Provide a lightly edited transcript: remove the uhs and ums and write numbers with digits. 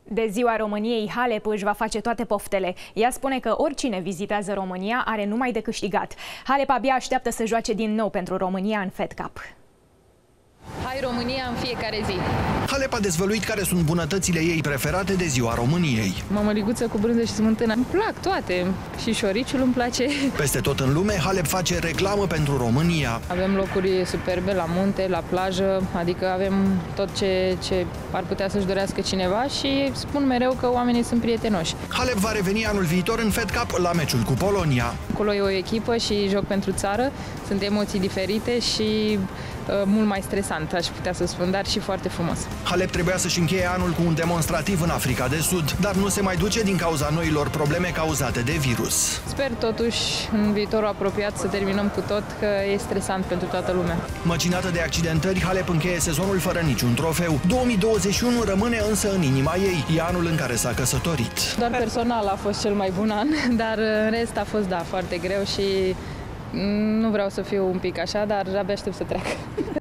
De ziua României, Halep își va face toate poftele. Ea spune că oricine vizitează România are numai de câștigat. Halep abia așteaptă să joace din nou pentru România în Fed Cup. Hai România în fiecare zi! Halep a dezvăluit care sunt bunătățile ei preferate de ziua României. Mămăliguță cu brânză și smântână. Îmi plac toate. Și șoriciul îmi place. Peste tot în lume, Halep face reclamă pentru România. Avem locuri superbe la munte, la plajă, adică avem tot ce ar putea să-și dorească cineva și spun mereu că oamenii sunt prietenoși. Halep va reveni anul viitor în Fed Cup la meciul cu Polonia. Acolo e o echipă și joc pentru țară. Sunt emoții diferite și mult mai stresant, aș putea să spun, dar și foarte frumos. Halep trebuia să-și încheie anul cu un demonstrativ în Africa de Sud, dar nu se mai duce din cauza noilor probleme cauzate de virus. Sper totuși în viitorul apropiat să terminăm cu tot, că e stresant pentru toată lumea. Măcinată de accidentări, Halep încheie sezonul fără niciun trofeu. 2021 rămâne însă în inima ei. E anul în care s-a căsătorit. Doar personal a fost cel mai bun an, dar în rest a fost, da, foarte greu și nu vreau să fiu un pic așa, dar abia aștept să treacă.